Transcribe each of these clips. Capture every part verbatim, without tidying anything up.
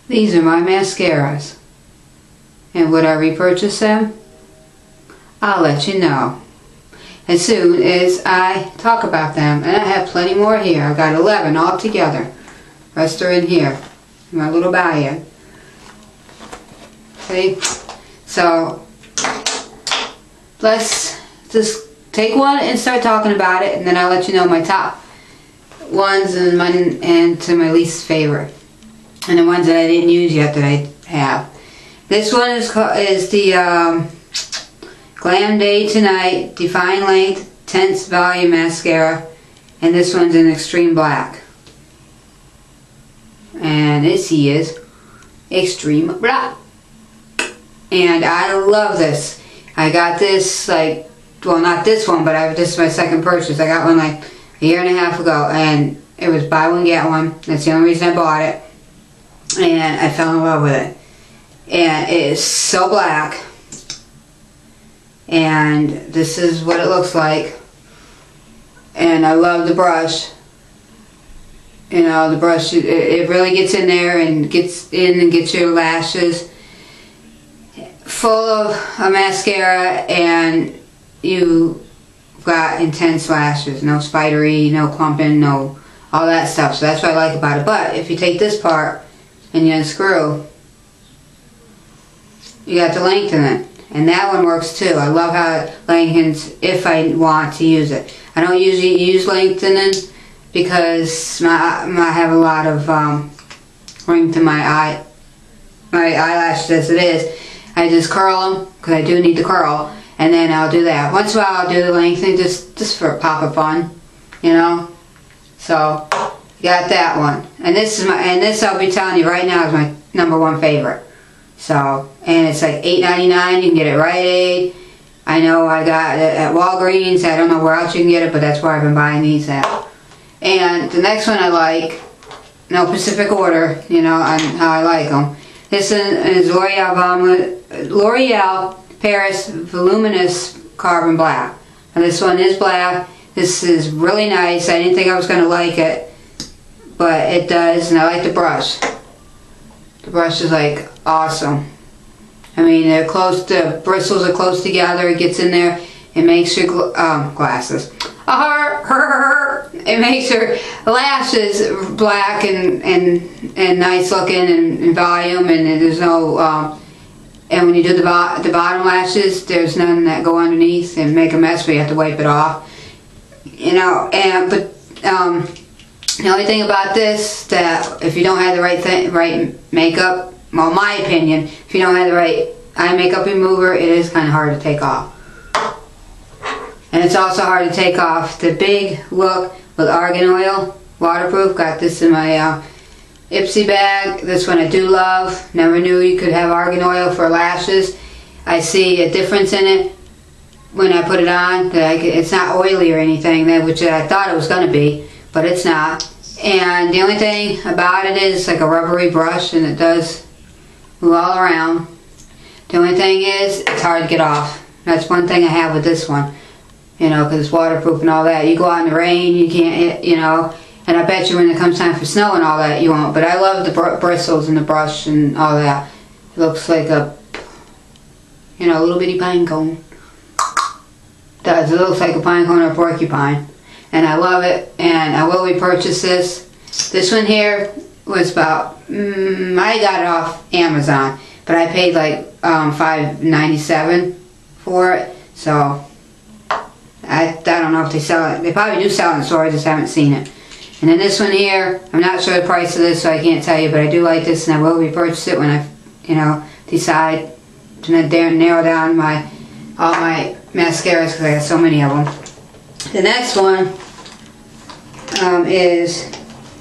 These are my mascaras. And would I repurchase them? I'll let you know as soon as I talk about them. And I have plenty more here. I've got eleven all together. Rest are in here. In my little bag. See? So, let's just take one and start talking about it. And then I'll let you know my top ones and, my, and to my least favorite. And the ones that I didn't use yet that I have. This one is, is the um, Glam Day Tonight Define Length Tense Volume Mascara. And this one's in Extreme Black. And this he is Extreme Black. And I love this. I got this like, well not this one, but I, this is my second purchase. I got one like a year and a half ago. And it was buy one get one. That's the only reason I bought it. And I fell in love with it. And it is so black. And this is what it looks like. And I love the brush. You know, the brush, it, it really gets in there and gets in and gets your lashes full of a mascara, and you got intense lashes. No spidery, no clumping, no all that stuff. So that's what I like about it. But if you take this part and you unscrew, you got to lengthen it. And that one works too. I love how it lengthens if I want to use it. I don't usually use lengthening because my, my, I have a lot of um, ring to my eye, my eyelashes as it is. I just curl them because I do need to curl, and then I'll do that. Once in a while I'll do the lengthening just, just for a pop of fun, you know. So you got that one. And this is my, and this I'll be telling you right now is my number one favorite. So, and it's like eight ninety-nine. You can get it at Rite Aid. I know I got it at Walgreens. I don't know where else you can get it, but that's where I've been buying these at. And the next one I like, no Pacific order, you know, on how I like them. This is L'Oreal L'Oreal Paris Voluminous Carbon Black. And this one is black. This is really nice. I didn't think I was going to like it, but it does, and I like the brush. The brush is like awesome. I mean, they're close, the bristles are close together. It gets in there. It makes your gl um, glasses. Uh, her, her, it makes your lashes black and and and nice looking and, and volume, and there's no. Um, and when you do the bo the bottom lashes, there's none that go underneath and make a mess, but you have to wipe it off. You know, and but um, the only thing about this that if you don't have the right thing, right makeup, well, my opinion, if you don't have the right eye makeup remover, it is kind of hard to take off. And it's also hard to take off the big look with argan oil, waterproof. Got this in my uh, Ipsy bag. This one I do love. Never knew you could have argan oil for lashes. I see a difference in it when I put it on. That I could, it's not oily or anything, that which I thought it was going to be, but it's not. And the only thing about it is it's like a rubbery brush, and it does move all around. The only thing is it's hard to get off. That's one thing I have with this one. You know, because it's waterproof and all that. You go out in the rain, you can't, you know, and I bet you when it comes time for snow and all that, you won't. But I love the br bristles and the brush and all that. It looks like a, you know, a little bitty pine cone. It does. It looks like a pine cone or a porcupine. And I love it, and I will repurchase this. This one here was about, mm, I got it off Amazon, but I paid like um, five ninety-seven for it, so I, I don't know if they sell it. They probably do sell it in the store, I just haven't seen it. And then this one here, I'm not sure the price of this, so I can't tell you, but I do like this, and I will repurchase it when I, you know, decide to narrow down my all my mascaras, because I have so many of them. The next one um, is,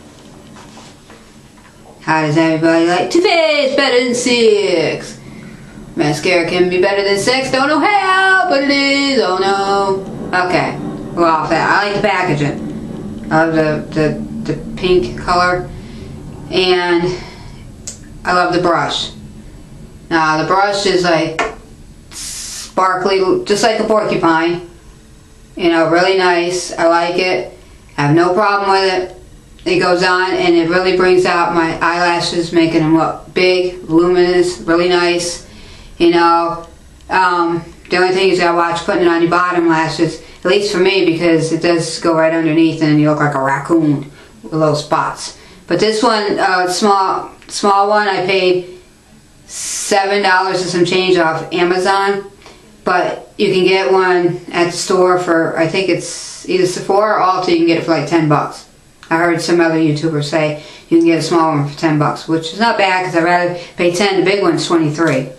how does everybody like Too Faced better than sex? Mascara can be better than sex, don't know how, but it is, oh no. Okay, well off that. I like the packaging. I love the, the, the pink color, and I love the brush. Now the brush is like sparkly, just like a porcupine. You know, really nice. I like it. I have no problem with it. it goes on and it really brings out my eyelashes, making them look big, luminous, really nice. You know, um, the only thing is you gotta watch putting it on your bottom lashes, at least for me, because it does go right underneath and you look like a raccoon with little spots. But this one, uh, small, small one, I paid seven dollars and some change off Amazon. But you can get one at the store for, I think it's either Sephora or Ulta, you can get it for like ten bucks. I heard some other YouTubers say you can get a small one for ten bucks, which is not bad because I'd rather pay ten, the big one's twenty-three.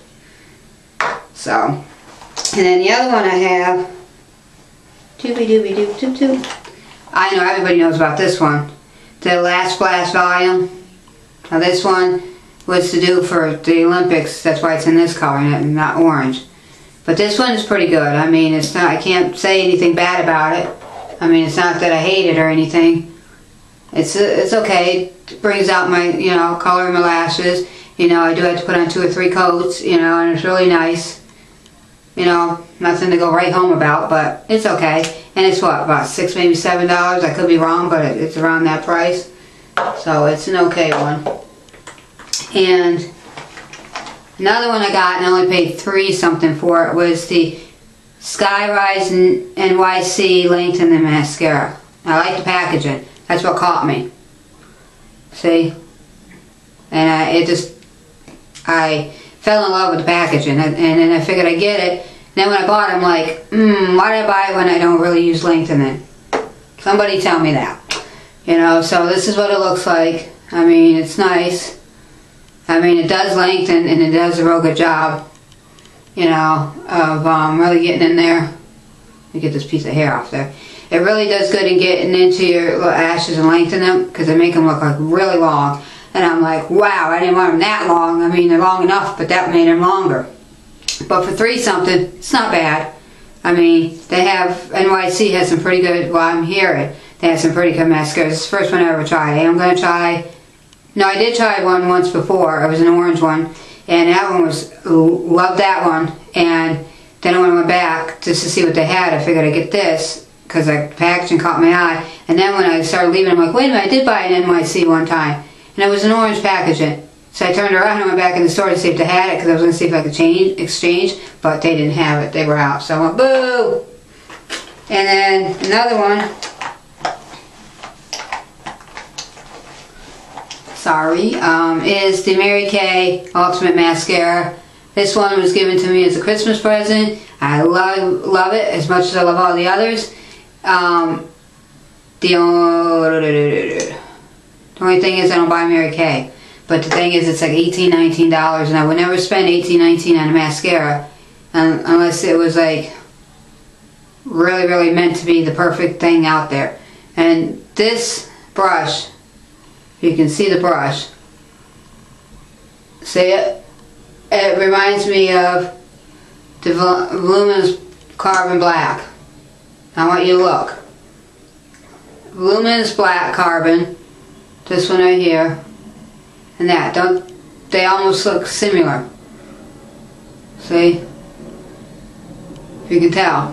So, and then the other one I have, doobie doobie doop doop doop. I know everybody knows about this one. The Lash Blast Volume. Now this one was to do for the Olympics, that's why it's in this color and not orange. But this one is pretty good. I mean, it's not, I can't say anything bad about it. I mean, it's not that I hate it or anything. It's it's okay. It brings out my, you know, color in my lashes. You know, I do have to put on two or three coats, you know, and it's really nice. You know, nothing to go right home about, but it's okay. And it's what, about six, maybe seven dollars? I could be wrong, but it's around that price. So it's an okay one. And another one I got and I only paid three something for it was the Skyrise N Y C Lengthen the Mascara. I like the packaging. That's what caught me. See? And I, it just, I fell in love with the packaging, and, and then I figured I'd get it. And then when I bought it, I'm like, hmm, why did I buy it when I don't really use lengthening? Somebody tell me that. You know, so this is what it looks like. I mean, it's nice. I mean, it does lengthen, and it does a real good job, you know, of um, really getting in there. Let me get this piece of hair off there. It really does good in getting into your lashes and lengthening them, because they make them look like really long. And I'm like, wow, I didn't want them that long. I mean, they're long enough, but that made them longer. But for three something, it's not bad. I mean, they have, N Y C has some pretty good, well, I'm hearing, they have some pretty good mascaras. It's the first one I ever tried. I'm going to try, no, I did try one once before. It was an orange one. And that one was, loved that one. And then when I went back just to see what they had, I figured I'd get this, because the packaging caught my eye. And then when I started leaving, I'm like, wait a minute, I did buy an N Y C one time. And it was an orange packaging. So I turned around and went back in the store to see if they had it, because I was going to see if I could change, exchange, but they didn't have it. They were out. So I went, boo! And then another one, sorry, um, is the Mary Kay Ultimate Mascara. This one was given to me as a Christmas present. I love, love it as much as I love all the others. Um, the, only, the only thing is I don't buy Mary Kay. But the thing is, it's like eighteen, nineteen dollars, and I would never spend eighteen, nineteen on a mascara um, unless it was like really, really meant to be the perfect thing out there. And this brush, you can see the brush. See it? It reminds me of the Voluminous Carbon Black. I want you to look. Voluminous Black Carbon, this one right here, and that. Don't they almost look similar? See? If you can tell.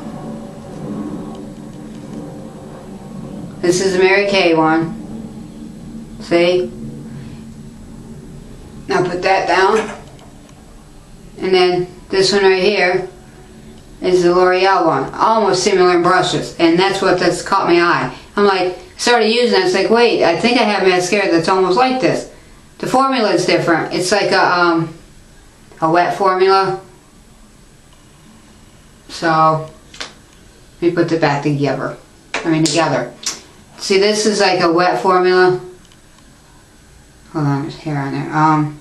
This is a Mary Kay one. See? Now put that down. And then this one right here is the L'Oreal one. Almost similar in brushes. And that's what that's caught my eye. I'm like, started using it. It's like, wait, I think I have mascara that's almost like this. The formula is different. It's like a, um, a wet formula. So, let me put it back together. I mean, together. See, this is like a wet formula. Hold on, there's hair on there. Um,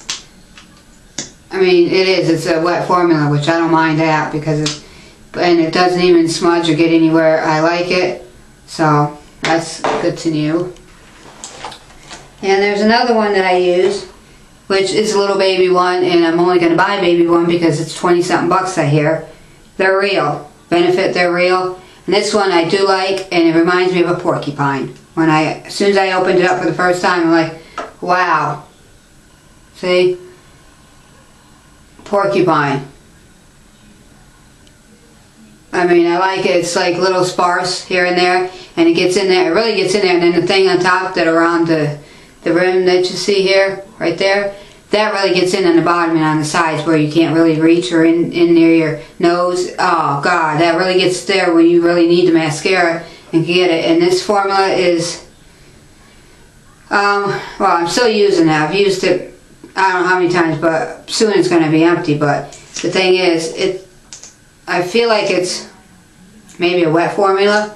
I mean, it is. It's a wet formula, which I don't mind that because it's, and it doesn't even smudge or get anywhere. I like it, so that's good to know. And there's another one that I use, which is a little baby one, and I'm only going to buy a baby one because it's twenty something bucks I hear. They're real. Benefit, they're real. And this one I do like, and it reminds me of a porcupine. When I, as soon as I opened it up for the first time, I'm like, wow. See? Porcupine. Uh, I mean, I like it. It's like little sparse here and there, and it gets in there. It really gets in there, and then the thing on top that around the the rim that you see here, right there, that really gets in on the bottom and on the sides where you can't really reach, or in, in near your nose. Oh God, that really gets there when you really need the mascara and get it. And this formula is, um, well, I'm still using it. I've used it, I don't know how many times, but soon it's going to be empty. But the thing is, it, I feel like it's maybe a wet formula,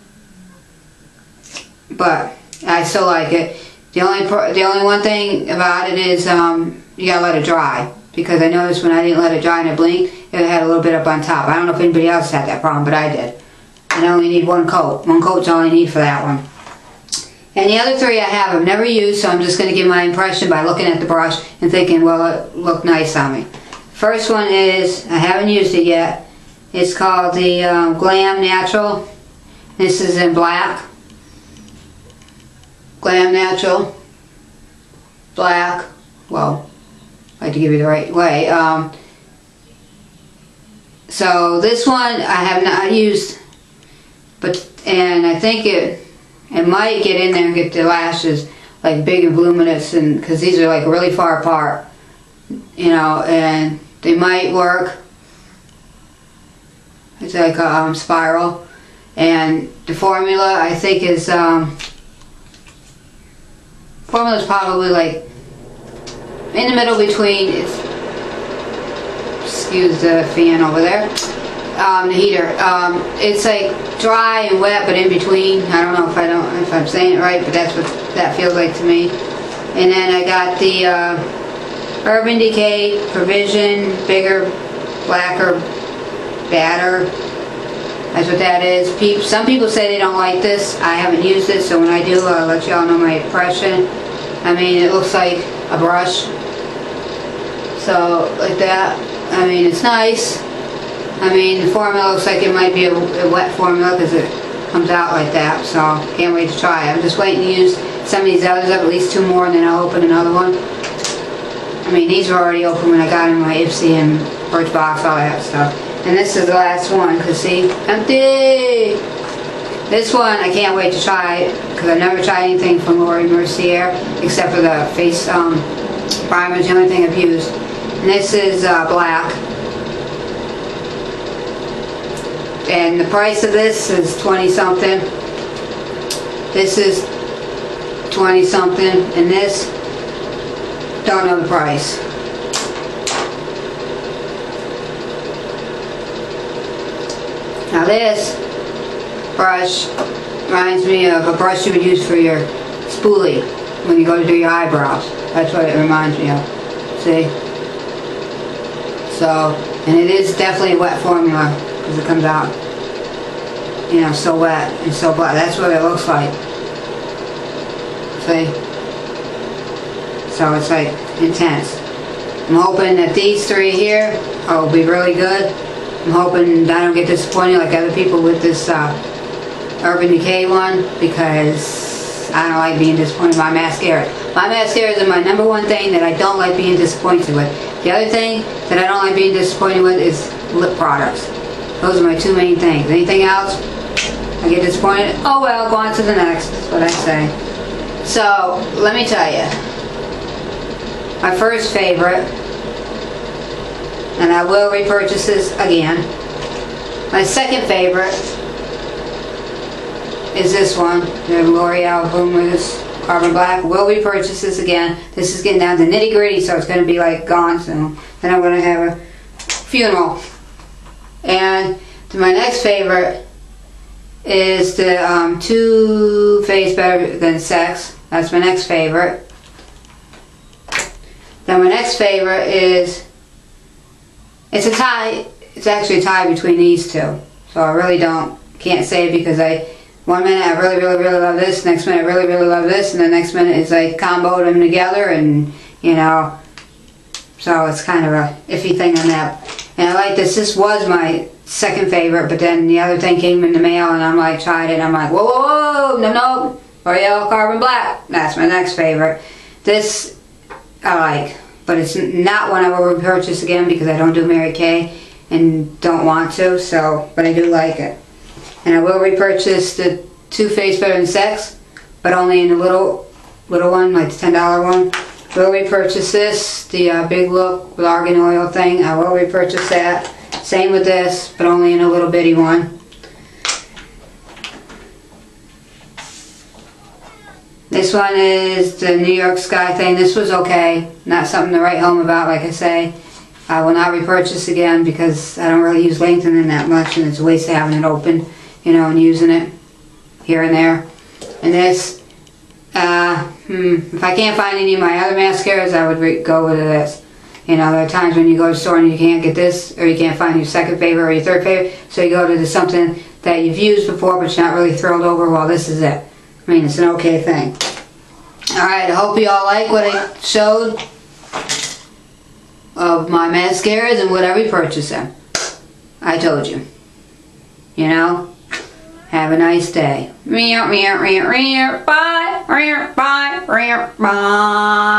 but I still like it. The only the only one thing about it is um, you gotta let it dry, because I noticed when I didn't let it dry in a blink, it had a little bit up on top. I don't know if anybody else had that problem, but I did. And I only need one coat. One coat's all I need for that one. And the other three I have I've never used, so I'm just gonna give my impression by looking at the brush and thinking, well, it looked nice on me. First one is, I haven't used it yet. It's called the um, Glam Natural. This is in black. Glam Natural, black, well, I like to give you the right way. Um, so this one I have not used, but and I think it it might get in there and get the lashes like big and voluminous, and because these are like really far apart, you know, and they might work. It's like a um, spiral, and the formula I think is. Um, Formula is probably like in the middle between, it's, excuse the fan over there, um, the heater. Um, it's like dry and wet, but in between. I don't know if I don't if I'm saying it right, but that's what that feels like to me. And then I got the uh, Urban Decay Provision Bigger, Blacker, Badder. That's what that is. People, some people say they don't like this. I haven't used it, so when I do, I'll let y'all know my impression. I mean, it looks like a brush. So, like that. I mean, it's nice. I mean, the formula looks like it might be a, a wet formula because it comes out like that. So, can't wait to try it. I'm just waiting to use some of these others up, at least two more, and then I'll open another one. I mean, these were already open when I got in my Ipsy and Birchbox, all that stuff. And this is the last one, because see, empty! This one, I can't wait to try it, because I've never tried anything from Laura Mercier, except for the face um, primer, is the only thing I've used. And this is uh, black. And the price of this is twenty something. This is twenty something, and this, don't know the price. Now this brush reminds me of a brush you would use for your spoolie when you go to do your eyebrows. That's what it reminds me of. See? So, and it is definitely a wet formula because it comes out, you know, so wet and so black. That's what it looks like. See? So it's like intense. I'm hoping that these three here will be really good. I'm hoping I don't get disappointed like other people with this uh, Urban Decay one, because I don't like being disappointed by mascara. My mascaras are my number one thing that I don't like being disappointed with. The other thing that I don't like being disappointed with is lip products. Those are my two main things. Anything else, I get disappointed. Oh well, go on to the next. That's what I say. So, let me tell you. My first favorite, and I will repurchase this again. My second favorite is this one, the L'Oreal Voluminous Carbon Black. Will repurchase this again. This is getting down to nitty gritty, so it's going to be like gone soon. Then I'm going to have a funeral. And my next favorite is the um, Too Faced Better Than Sex. That's my next favorite. Then my next favorite is, it's a tie, it's actually a tie between these two. So I really don't, can't say it because I, one minute I really, really, really love this, next minute I really, really love this, and the next minute it's like comboed them together, and, you know, so it's kind of a iffy thing on that. And I like this, this was my second favorite, but then the other thing came in the mail and I'm like, tried it, I'm like, whoa, whoa, whoa, no, no, L'Oreal Carbon Black, that's my next favorite. This I like, but it's not one I will repurchase again because I don't do Mary Kay. and don't want to, so, but I do like it. And I will repurchase the Too Faced Better Than Sex, but only in a little, little one, like the ten dollar one. Will repurchase this, the uh, Big Look with argan oil thing. I will repurchase that. Same with this, but only in a little bitty one. This one is the New York Sky thing. This was okay. Not something to write home about, like I say. I will not repurchase again because I don't really use lengthening that much, and it's a waste of having it open, you know, and using it here and there. And this, uh, hmm, if I can't find any of my other mascaras, I would re go with this. You know, there are times when you go to the store and you can't get this, or you can't find your second favorite or your third favorite, so you go to the, something that you've used before but you're not really thrilled over. Well, this is it. I mean, it's an okay thing. Alright, I hope you all like what I showed of my mascaras and what I repurchase them. I told you. You know? Have a nice day. Bye. Bye. Bye. Bye.